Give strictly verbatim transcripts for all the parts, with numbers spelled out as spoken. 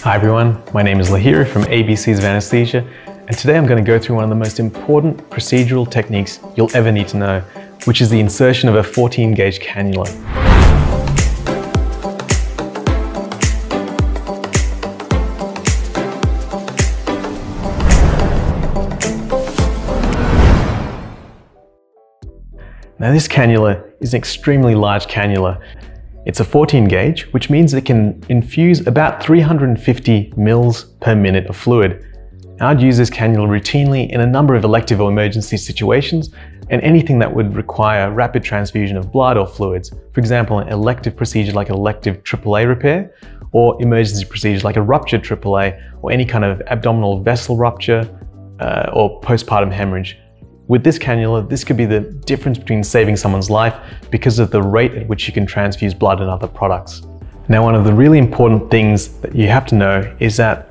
Hi everyone, my name is Lahiri from A B Cs of Anesthesia, and today I'm going to go through one of the most important procedural techniques you'll ever need to know, which is the insertion of a fourteen gauge cannula. Now this cannula is an extremely large cannula. It's a fourteen gauge, which means it can infuse about three hundred fifty mils per minute of fluid. Now, I'd use this cannula routinely in a number of elective or emergency situations and anything that would require rapid transfusion of blood or fluids. For example, an elective procedure like an elective triple A repair, or emergency procedures like a ruptured triple A, or any kind of abdominal vessel rupture uh, or postpartum hemorrhage. With this cannula, this could be the difference between saving someone's life because of the rate at which you can transfuse blood and other products. Now, one of the really important things that you have to know is that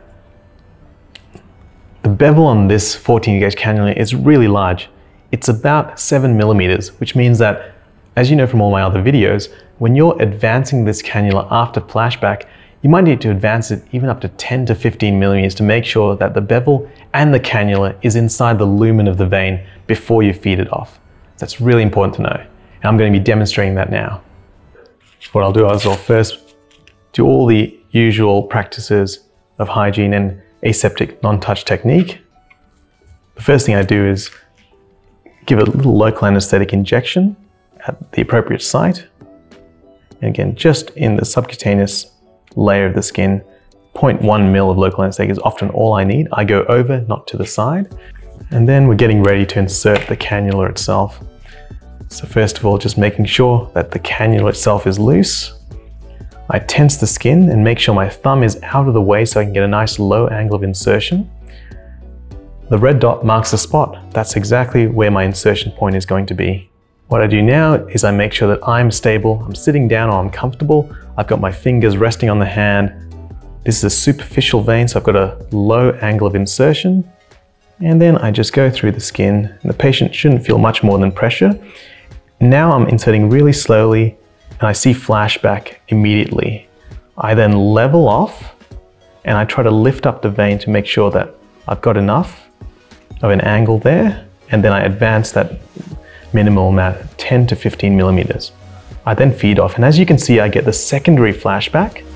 the bevel on this fourteen gauge cannula is really large. It's about seven millimeters, which means that, as you know from all my other videos, when you're advancing this cannula after flashback, you might need to advance it even up to ten to fifteen millimeters to make sure that the bevel and the cannula is inside the lumen of the vein before you feed it off. That's really important to know, and I'm going to be demonstrating that now. What I'll do is I'll first do all the usual practices of hygiene and aseptic non-touch technique. The first thing I do is give a little local anesthetic injection at the appropriate site, and again, just in the subcutaneous layer of the skin. zero point one mil of local anesthetic is often all I need. I go over, not to the side. And then we're getting ready to insert the cannula itself. So first of all, just making sure that the cannula itself is loose. I tense the skin and make sure my thumb is out of the way so I can get a nice low angle of insertion. The red dot marks the spot. That's exactly where my insertion point is going to be. What I do now is I make sure that I'm stable, I'm sitting down or I'm comfortable. I've got my fingers resting on the hand. This is a superficial vein, so I've got a low angle of insertion. And then I just go through the skin, and the patient shouldn't feel much more than pressure. Now I'm inserting really slowly, and I see flashback immediately. I then level off, and I try to lift up the vein to make sure that I've got enough of an angle there, and then I advance that minimal amount, ten to fifteen millimeters. I then feed off, and as you can see, I get the secondary flashback.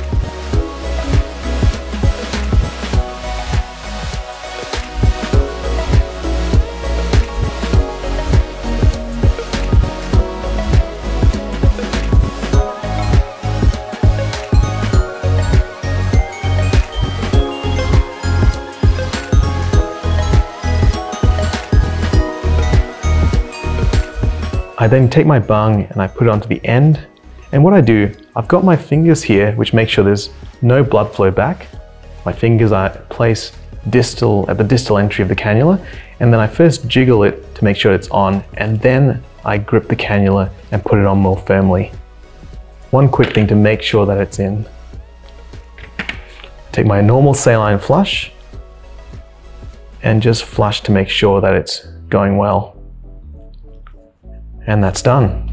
I then take my bung and I put it onto the end, and what I do, I've got my fingers here which make sure there's no blood flow back. My fingers I place distal at the distal entry of the cannula, and then I first jiggle it to make sure it's on, and then I grip the cannula and put it on more firmly. One quick thing to make sure that it's in. Take my normal saline flush and just flush to make sure that it's going well. And that's done.